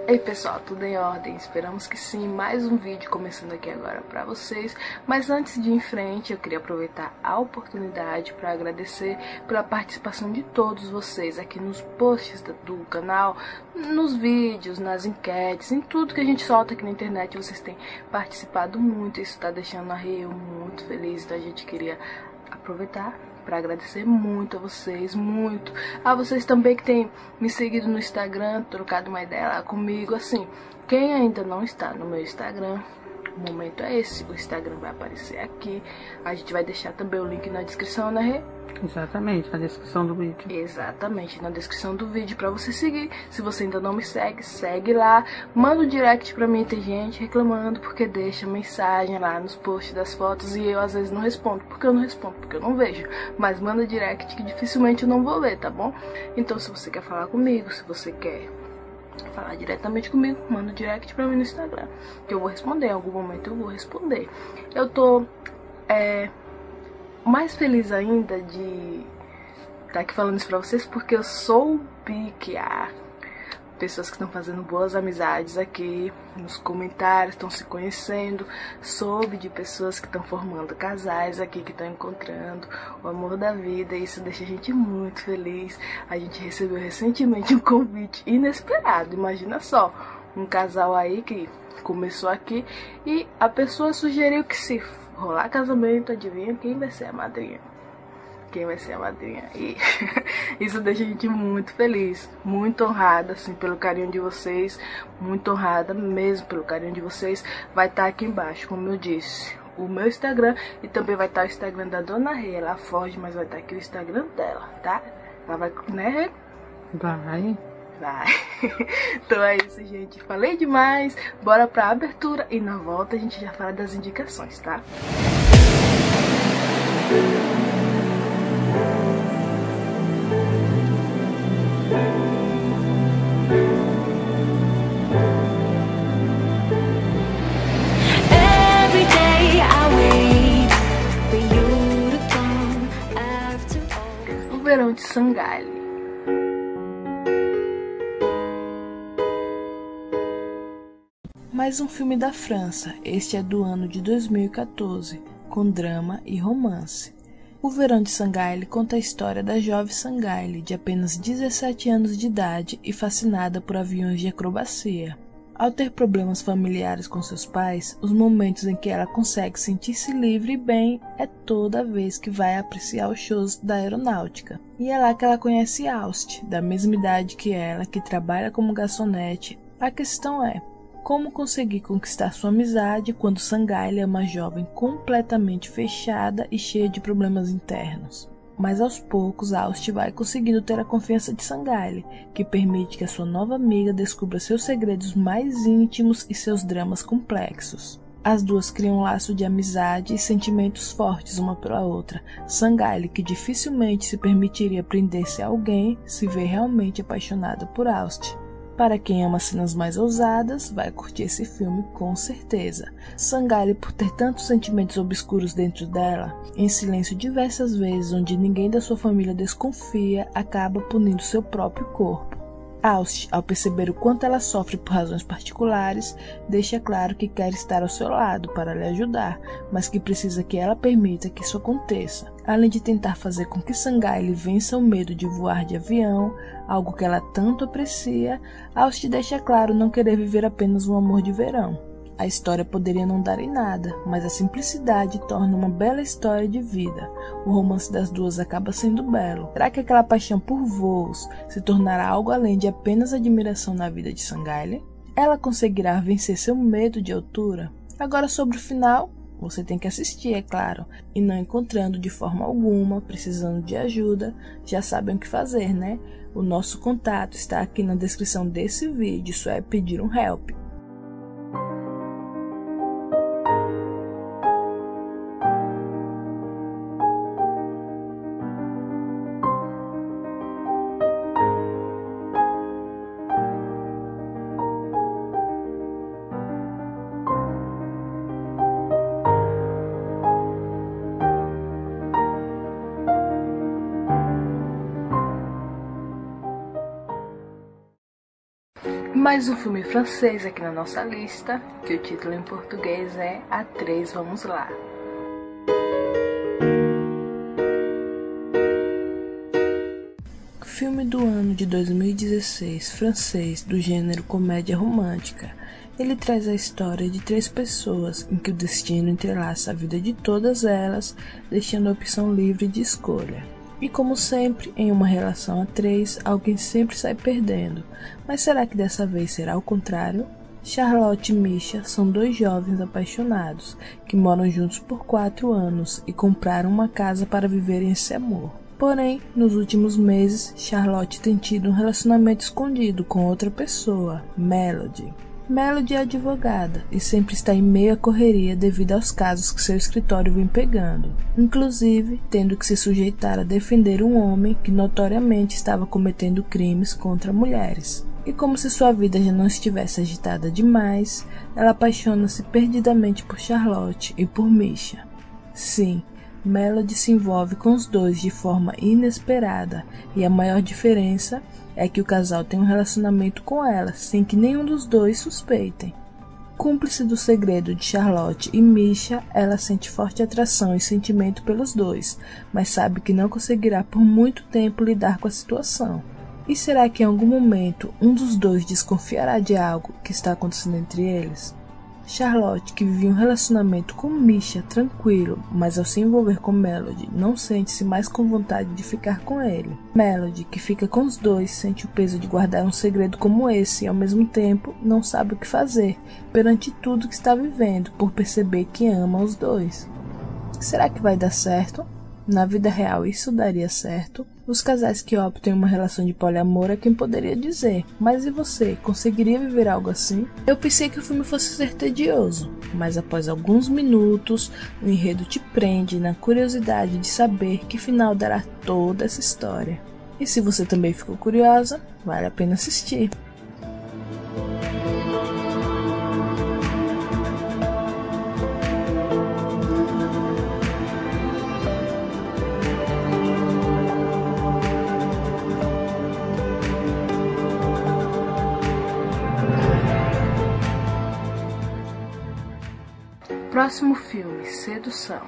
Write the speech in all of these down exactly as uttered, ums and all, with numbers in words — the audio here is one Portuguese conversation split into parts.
Ei pessoal, tudo em ordem? Esperamos que sim. Mais um vídeo começando aqui agora pra vocês. Mas antes de ir em frente, eu queria aproveitar a oportunidade para agradecer pela participação de todos vocês aqui nos posts do canal, nos vídeos, nas enquetes, em tudo que a gente solta aqui na internet. Vocês têm participado muito, isso tá deixando a Rio muito feliz. Então a gente queria aproveitar para agradecer muito a vocês, muito a vocês também que têm me seguido no Instagram, trocado uma ideia lá comigo. Assim, quem ainda não está no meu Instagram, o momento é esse, o Instagram vai aparecer aqui, a gente vai deixar também o link na descrição, né, Rê? Exatamente, na descrição do vídeo. Exatamente, na descrição do vídeo pra você seguir. Se você ainda não me segue, segue lá. Manda um direct pra mim, tem gente reclamando porque deixa mensagem lá nos posts das fotos e eu às vezes não respondo. Porque eu não respondo, porque eu não vejo. Mas manda direct que dificilmente eu não vou ler, tá bom? Então se você quer falar comigo, se você quer falar diretamente comigo, manda um direct pra mim no Instagram, que eu vou responder, em algum momento eu vou responder. Eu tô... é... mais feliz ainda de estar aqui falando isso pra vocês, porque eu soube que há pessoas que estão fazendo boas amizades aqui nos comentários, estão se conhecendo. Soube de pessoas que estão formando casais aqui, que estão encontrando o amor da vida, e isso deixa a gente muito feliz. A gente recebeu recentemente um convite inesperado, imagina só, um casal aí que começou aqui e a pessoa sugeriu que se rolar casamento, adivinha quem vai ser a madrinha? Quem vai ser a madrinha? E isso deixa a gente muito feliz, muito honrada, assim, pelo carinho de vocês, muito honrada mesmo pelo carinho de vocês. Vai estar aqui embaixo, como eu disse, o meu Instagram, e também vai estar o Instagram da Dona Rê. Ela foge, mas vai estar aqui o Instagram dela, tá? Ela vai, né, Rê? Vai. Vai. Então é isso, gente. Falei demais. Bora pra abertura e na volta a gente já fala das indicações, tá? O Verão de Sangale. Mais um filme da França, este é do ano de dois mil e quatorze, com drama e romance. O Verão de Sangale conta a história da jovem Sangale, de apenas dezessete anos de idade e fascinada por aviões de acrobacia. Ao ter problemas familiares com seus pais, os momentos em que ela consegue sentir-se livre e bem é toda vez que vai apreciar os shows da aeronáutica. E é lá que ela conhece Aust, da mesma idade que ela, que trabalha como garçonete. A questão é: como conseguir conquistar sua amizade quando Sangale é uma jovem completamente fechada e cheia de problemas internos? Mas aos poucos, Aust vai conseguindo ter a confiança de Sangale, que permite que a sua nova amiga descubra seus segredos mais íntimos e seus dramas complexos. As duas criam um laço de amizade e sentimentos fortes uma pela outra. Sangale, que dificilmente se permitiria prender-se a alguém, se vê realmente apaixonada por Aust. Para quem ama cenas mais ousadas, vai curtir esse filme com certeza. Sangale, por ter tantos sentimentos obscuros dentro dela, em silêncio diversas vezes, onde ninguém da sua família desconfia, acaba punindo seu próprio corpo. Aust, ao perceber o quanto ela sofre por razões particulares, deixa claro que quer estar ao seu lado para lhe ajudar, mas que precisa que ela permita que isso aconteça. Além de tentar fazer com que Sangale vença o medo de voar de avião, algo que ela tanto aprecia, Aust deixa claro não querer viver apenas um amor de verão. A história poderia não dar em nada, mas a simplicidade torna uma bela história de vida. O romance das duas acaba sendo belo. Será que aquela paixão por voos se tornará algo além de apenas admiração na vida de Sangale? Ela conseguirá vencer seu medo de altura? Agora, sobre o final, você tem que assistir, é claro, e não encontrando de forma alguma, precisando de ajuda, já sabem o que fazer, né? O nosso contato está aqui na descrição desse vídeo, só é pedir um help. Mais um filme francês aqui na nossa lista, que o título em português é A Três Vamos Lá. Filme do ano de dois mil e dezesseis, francês, do gênero comédia romântica. Ele traz a história de três pessoas em que o destino entrelaça a vida de todas elas, deixando a opção livre de escolha. E como sempre, em uma relação a três, alguém sempre sai perdendo. Mas será que dessa vez será o contrário? Charlotte e Misha são dois jovens apaixonados, que moram juntos por quatro anos e compraram uma casa para viverem esse amor. Porém, nos últimos meses, Charlotte tem tido um relacionamento escondido com outra pessoa, Melody. Melody é advogada e sempre está em meio à correria devido aos casos que seu escritório vem pegando, inclusive tendo que se sujeitar a defender um homem que notoriamente estava cometendo crimes contra mulheres. E como se sua vida já não estivesse agitada demais, ela apaixona-se perdidamente por Charlotte e por Misha. Sim, Melody se envolve com os dois de forma inesperada, e a maior diferença é que o casal tem um relacionamento com ela, sem que nenhum dos dois suspeitem. Cúmplice do segredo de Charlotte e Misha, ela sente forte atração e sentimento pelos dois, mas sabe que não conseguirá por muito tempo lidar com a situação. E será que em algum momento um dos dois desconfiará de algo que está acontecendo entre eles? Charlotte, que vivia um relacionamento com Misha tranquilo, mas ao se envolver com Melody, não sente-se mais com vontade de ficar com ele. Melody, que fica com os dois, sente o peso de guardar um segredo como esse e ao mesmo tempo não sabe o que fazer perante tudo que está vivendo por perceber que ama os dois. Será que vai dar certo? Na vida real isso daria certo? Os casais que optam em uma relação de poliamor é quem poderia dizer, mas e você, conseguiria viver algo assim? Eu pensei que o filme fosse ser tedioso, mas após alguns minutos, o enredo te prende na curiosidade de saber que final dará toda essa história. E se você também ficou curiosa, vale a pena assistir. Próximo filme, Sedução.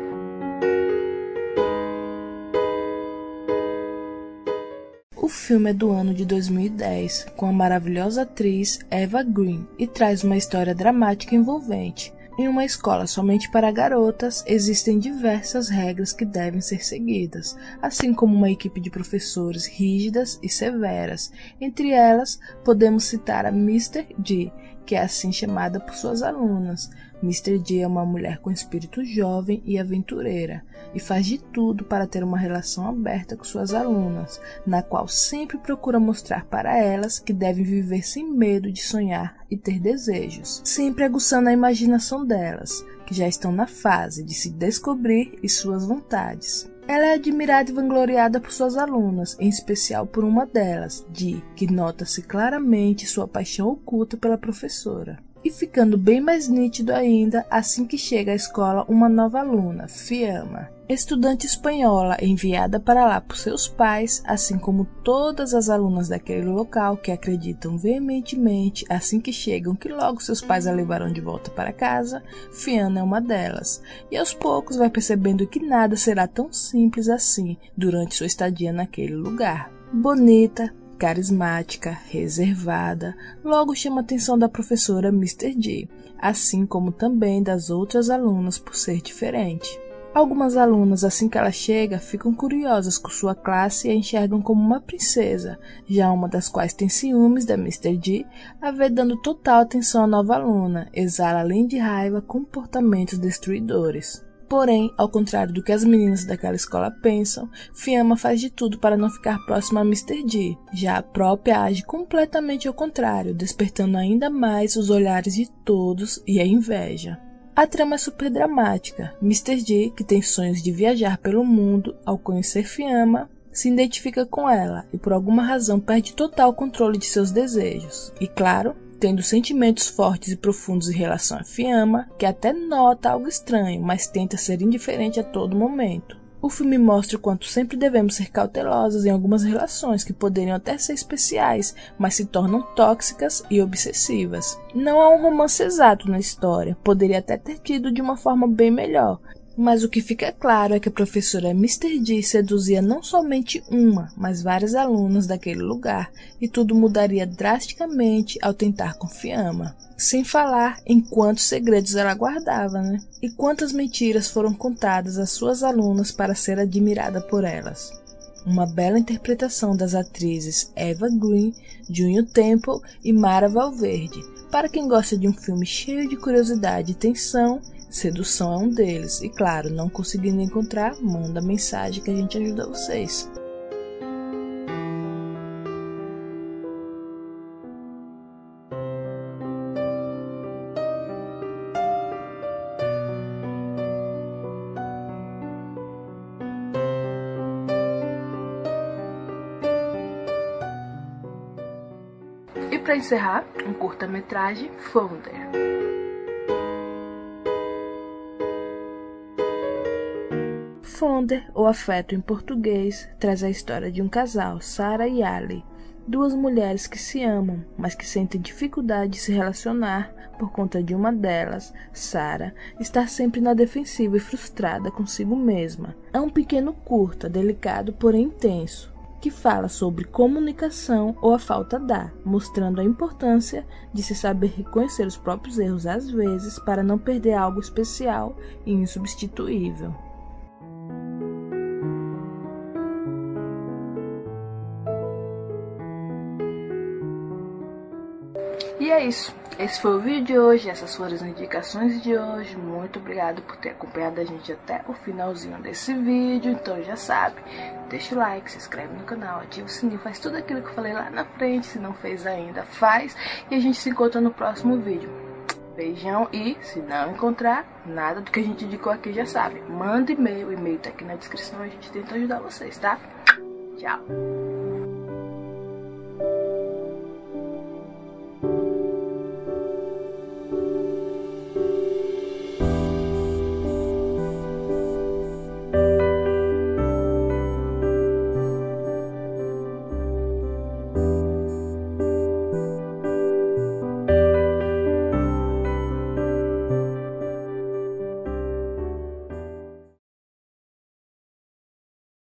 O filme é do ano de dois mil e dez, com a maravilhosa atriz Eva Green, e traz uma história dramática e envolvente. Em uma escola somente para garotas, existem diversas regras que devem ser seguidas, assim como uma equipe de professores rígidas e severas. Entre elas, podemos citar a mister G, que é assim chamada por suas alunas. mister G é uma mulher com espírito jovem e aventureira, e faz de tudo para ter uma relação aberta com suas alunas, na qual sempre procura mostrar para elas que devem viver sem medo de sonhar e ter desejos, sempre aguçando a imaginação delas, que já estão na fase de se descobrir e suas vontades. Ela é admirada e vangloriada por suas alunas, em especial por uma delas, Dee, que nota-se claramente sua paixão oculta pela professora. E ficando bem mais nítido ainda assim que chega à escola uma nova aluna, Fiamma, estudante espanhola enviada para lá por seus pais, assim como todas as alunas daquele local que acreditam veementemente assim que chegam que logo seus pais a levarão de volta para casa. Fiamma é uma delas, e aos poucos vai percebendo que nada será tão simples assim durante sua estadia naquele lugar. Bonita, carismática, reservada, logo chama a atenção da professora mister G, assim como também das outras alunas por ser diferente. Algumas alunas, assim que ela chega, ficam curiosas com sua classe e a enxergam como uma princesa, já uma das quais tem ciúmes da mister G, a vê dando total atenção à nova aluna, exala além de raiva comportamentos destruidores. Porém, ao contrário do que as meninas daquela escola pensam, Fiamma faz de tudo para não ficar próxima a mister G. Já a própria age completamente ao contrário, despertando ainda mais os olhares de todos e a inveja. A trama é super dramática. mister G, que tem sonhos de viajar pelo mundo, ao conhecer Fiamma, se identifica com ela e por alguma razão perde total controle de seus desejos. E claro, tendo sentimentos fortes e profundos em relação a Fiamma, que até nota algo estranho, mas tenta ser indiferente a todo momento. O filme mostra o quanto sempre devemos ser cautelosos em algumas relações que poderiam até ser especiais, mas se tornam tóxicas e obsessivas. Não há um romance exato na história, poderia até ter tido de uma forma bem melhor. Mas o que fica claro é que a professora mister D seduzia não somente uma, mas várias alunas daquele lugar, e tudo mudaria drasticamente ao tentar com Fiamma. Sem falar em quantos segredos ela guardava, né? E quantas mentiras foram contadas às suas alunas para ser admirada por elas. Uma bela interpretação das atrizes Eva Green, Juno Temple e Mara Valverde. Para quem gosta de um filme cheio de curiosidade e tensão, Sedução é um deles. E claro, não conseguindo encontrar, manda mensagem que a gente ajuda vocês. E para encerrar, um curta-metragem, Founder. Founder, ou Afeto em português, traz a história de um casal, Sarah e Ali, duas mulheres que se amam, mas que sentem dificuldade de se relacionar por conta de uma delas, Sarah, estar sempre na defensiva e frustrada consigo mesma. É um pequeno curta, delicado porém intenso, que fala sobre comunicação ou a falta da, mostrando a importância de se saber reconhecer os próprios erros às vezes para não perder algo especial e insubstituível. E é isso, esse foi o vídeo de hoje, essas foram as indicações de hoje. Muito obrigado por ter acompanhado a gente até o finalzinho desse vídeo. Então já sabe, deixa o like, se inscreve no canal, ativa o sininho, faz tudo aquilo que eu falei lá na frente. Se não fez ainda, faz. E a gente se encontra no próximo vídeo. Beijão e, se não encontrar nada do que a gente indicou aqui, já sabe, manda e-mail, o e-mail tá aqui na descrição, a gente tenta ajudar vocês, tá? Tchau!